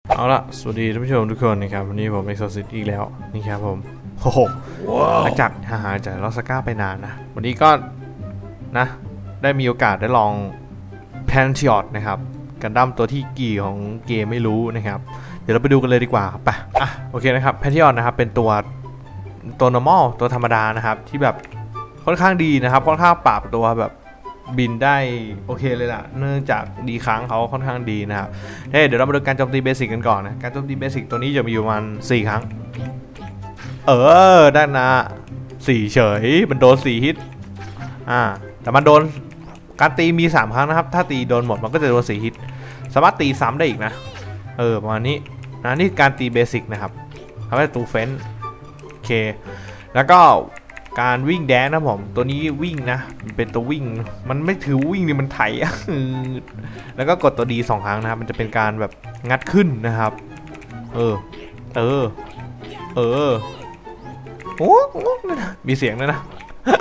เอาละสวัสดีท่านผู้ชมทุกคนนะครับวันนี้ผมเอ็กซ์ซิตอีกแล้วนี่ครับผมโอ้โหหลังจากหายจากลอสก้าไปนานนะวันนี้ก็นะได้มีโอกาสได้ลองแพนทิออตนะครับกันดั้มตัวที่กี่ของเกมไม่รู้นะครับเดี๋ยวเราไปดูกันเลยดีกว่าไปโอเคนะครับแพนทิออตนะครับเป็นตัว normal ตัวธรรมดานะครับที่แบบค่อนข้างดีนะครับค่อนข้างปรับตัวแบบบินได้โอเคเลยล่ะเนื่องจากดีค้างเขาค่อนข้างดีนะครับเดี๋ยวเรามาดูการโจมตีเบสิกกันก่อนนะการโจมตีเบสิกตัวนี้จะมีอยู่ประมาณ4ครั้งด้านหน้า4เฉยมันโดน4ฮิตแต่มันโดนการตีมี3ครั้งนะครับถ้าตีโดนหมดมันก็จะโดน4ฮิตสามารถตีซ้ำได้อีกนะประมาณนี้นะนี่การตีเบสิกนะครับทำให้ตูเฟนโอเคแล้วก็การวิ่งแดนนะผมตัวนี้วิ่งนะเป็นตัววิ่งมันไม่ถือวิ่งนี่มันไถแล้วก็กดตัวดี2ครั้งนะครับมันจะเป็นการแบบงัดขึ้นนะครับโอ้มีเสียงด้วยนะ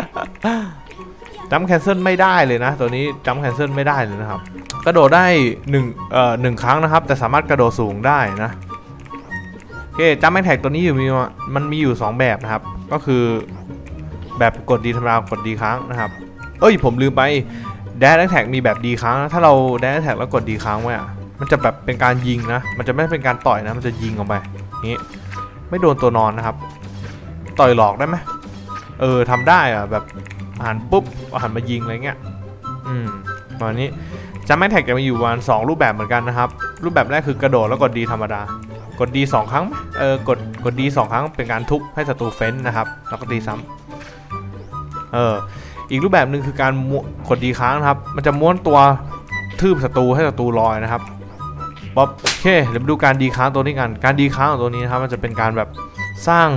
จัมป์แคนเซิลไม่ได้เลยนะตัวนี้จัมป์แคนเซิลไม่ได้เลยนะครับกระโดดได้1ครั้งนะครับแต่สามารถกระโดดสูงได้นะโอเคจัมป์แอนแท็กตัวนี้มันมีอยู่2แบบนะครับก็คือแบบกดดีธรรมดากดดีค้างนะครับผมลืมไปแดนแท็กมีแบบดีค้างถ้าเราแดนแท็กแล้วกดดีค้างไว้มันจะแบบเป็นการยิงนะมันจะไม่เป็นการต่อยนะมันจะยิงออกไปนี้ไม่โดนตัวนอนนะครับต่อยหลอกได้ไหมทำได้แบบหันปุ๊บหันมายิงอะไรเงี้ยประมาณนี้จัมป์แท็กจะมีอยู่ประมาณ2รูปแบบเหมือนกันนะครับรูปแบบแรกคือกระโดดแล้วกดดีธรรมดากดดี2ครั้งกดดี2ครั้งเป็นการทุบให้ศัตรูเฟ้นนะครับแล้วก็ตีซ้ำอีกรูปแบบหนึ่งคือการกดดีค้างนะครับมันจะม้วนตัวทืบศัตรูให้ศัตรูลอยนะครับป๊อปโอเคเดี๋ยวมาดูการดีค้างตัวนี้กันการดีค้างของตัวนี้นะครับมันจะเป็นการแบบสร้าง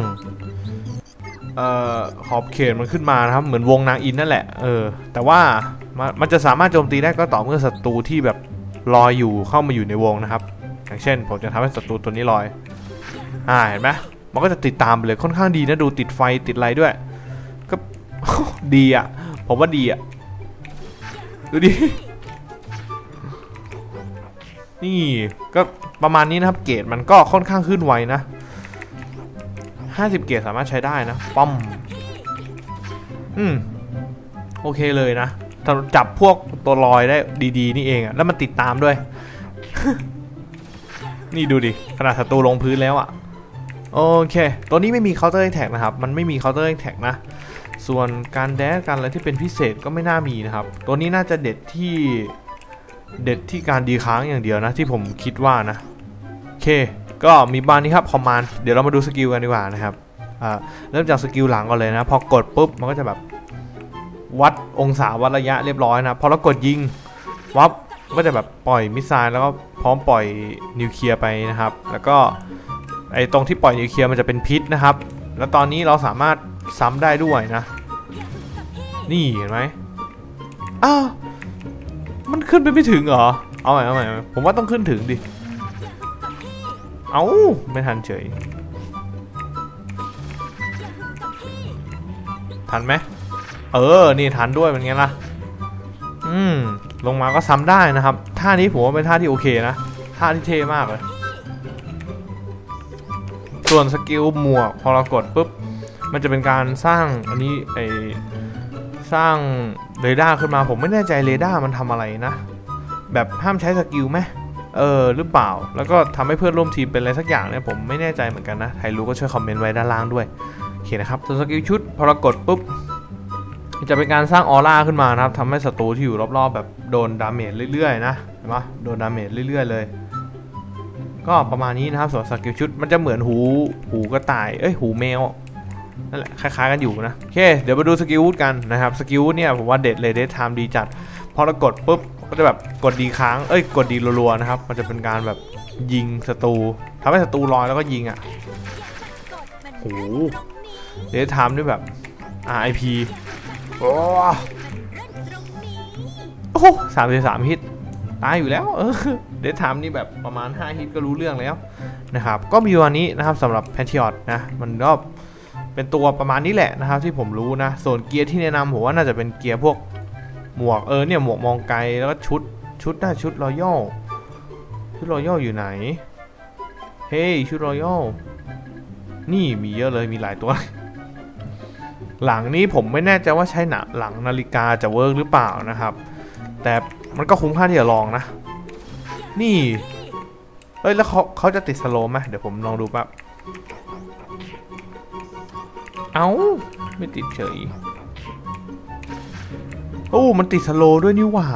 ขอบเขตมันขึ้นมานะครับเหมือนวงนางอินนั่นแหละแต่ว่ามันจะสามารถโจมตีได้ก็ต่อเมื่อศัตรูที่แบบลอยอยู่เข้ามาอยู่ในวงนะครับอย่างเช่นผมจะทำให้ศัตรูตัวนี้ลอยเห็นไหมมันก็จะติดตามไปเลยค่อนข้างดีนะดูติดไฟติดอะไรด้วยก็ ดีผมว่าดีดูดินี่ก็ประมาณนี้นะครับเกรดมันก็ค่อนข้างขึ้นไวนะ50เกรดสามารถใช้ได้นะป้อมโอเคเลยนะจับพวกตัวลอยได้ดีๆนี่เองแล้วมันติดตามด้วย นี่ดูดิขนาดศัตรูลงพื้นแล้วโอเคตัวนี้ไม่มีเคาน์เตอร์แท็กนะครับมันไม่มีเคาน์เตอร์แท็กนะส่วนการแดนการอะไรที่เป็นพิเศษก็ไม่น่ามีนะครับตัวนี้น่าจะเด็ดที่การดีค้างอย่างเดียวนะที่ผมคิดว่านะโอเคก็มีบ้านนี้ครับคอมมานด์เดี๋ยวเรามาดูสกิลกันดีกว่านะครับเริ่มจากสกิลหลังก่อนเลยนะพอกดปุ๊บมันก็จะแบบวัดองศาวัดระยะเรียบร้อยนะพอเรากดยิงวับก็จะแบบปล่อยมิสไซล์แล้วก็พร้อมปล่อยนิวเคลียร์ไปนะครับแล้วก็ไอ้ตรงที่ปล่อยนิวเคลียร์มันจะเป็นพิษนะครับแล้วตอนนี้เราสามารถซ้ำได้ด้วยนะนี่เห็นไหมมันขึ้นไปไม่ถึงเหรอเอาใหม่ผมว่าต้องขึ้นถึงดิไม่ทันเฉยทันไหมนี่ทันด้วยเป็นไงล่ะลงมาก็ซ้ำได้นะครับท่านี้ผมว่าเป็นท่าที่โอเคนะท่าที่เท่มากเลยส่วนสกิลหมวกพอเรากดปุ๊บมันจะเป็นการสร้างอันนี้สร้างเรดาร์ขึ้นมาผมไม่แน่ใจเรดาร์มันทำอะไรนะแบบห้ามใช้สกิลไหมหรือเปล่าแล้วก็ทำให้เพื่อนร่วมทีมเป็นอะไรสักอย่างเนี่ยผมไม่แน่ใจเหมือนกันนะใครรู้ก็ช่วยคอมเมนต์ไว้ด้านล่างด้วยโอเคนะครับส่วนสกิลชุดพอเรากดปุ๊บจะเป็นการสร้างออร่าขึ้นมานะครับทำให้ศัตรูที่อยู่รอบๆแบบโดนดาเมจเรื่อยๆนะเห็นไหมโดนดาเมจเรื่อยๆเลยก็ประมาณนี้นะครับส่วนสกิลชุดมันจะเหมือนหูกระต่ายหูแมวนั่นแหละคล้ายๆกันอยู่นะโอเคเดี๋ยวมาดูสกิลกันนะครับสกิลเนี่ยผมว่าเด็ดเลยเดทไทม์ดีจัดพอเรากดปุ๊บก็จะแบบกดดีค้างกดดีรัวๆนะครับมันจะเป็นการแบบยิงศัตรูทำให้ศัตรูลอยแล้วก็ยิงโอ้เดทไทม์ด้วยแบบ RIP โอ้โห33ฮิตตายอยู่แล้วเดทไทม์นี่แบบประมาณ5ฮิตก็รู้เรื่องแล้วนะครับก็มีวันนี้นะครับสำหรับแพนทิออตนะมันก็เป็นตัวประมาณนี้แหละนะครับที่ผมรู้นะส่วนเกียร์ที่แนะนำผมว่าน่าจะเป็นเกียร์พวกหมวกเนี่ยหมวกมองไกลแล้วก็ชุดรอยัลอยู่ไหนเฮ้ยชุดรอยัลนี่มีเยอะเลยมีหลายตัวหลังนี้ผมไม่แน่ใจว่าใช้หลังนาฬิกาจะเวิร์กหรือเปล่านะครับแต่มันก็คุ้มค่าที่จะลองนะนี่เอ้ยแล้วเขาจะติดสโลว์ไหมเดี๋ยวผมลองดูแป๊บเอ้าไม่ติดเฉยโอ้มันติดสโลว์ด้วยนี่หว่า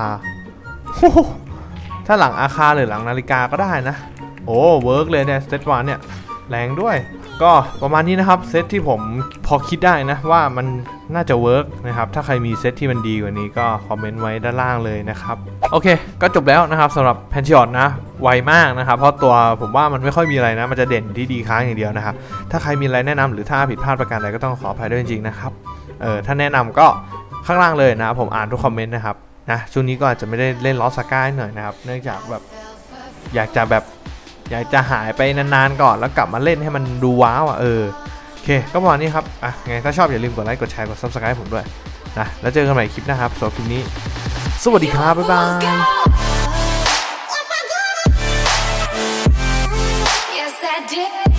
ถ้าหลังอาคารหรือหลังนาฬิกาก็ได้นะโอ้เวิร์กเลยเนี่ยเซตวันเนี่ยแรงด้วยก็ประมาณนี้นะครับเซตที่ผมพอคิดได้นะว่ามันน่าจะเวิร์กนะครับถ้าใครมีเซตที่มันดีกว่านี้ก็คอมเมนต์ไว้ด้านล่างเลยนะครับโอเคก็จบแล้วนะครับสำหรับแพนชิออนนะไวมากนะครับเพราะตัวผมว่ามันไม่ค่อยมีอะไรนะมันจะเด่นที่ดีค้างอย่างเดียวนะครับถ้าใครมีอะไรแนะนำหรือถ้าผิดพลาดประการใดก็ต้องขออภัยด้วยจริงๆนะครับถ้าแนะนำก็ข้างล่างเลยนะผมอ่านทุกคอมเมนต์นะครับนะช่วงนี้ก็อาจจะไม่ได้เล่นลอสซาก้าหน่อยนะครับเนื่องจากแบบอยากจะหายไปนานๆก่อนแล้วกลับมาเล่นให้มันดูว้าวโอเคก็ประมาณนี้ครับไงถ้าชอบอย่าลืมกดไลค์กดแชร์กด Subscribe ผมด้วยนะแล้วเจอกันใหม่คลิปหน้าครับสำหรับคลิปนี้สวัสดีครับบ๊ายบาย Yes, I did.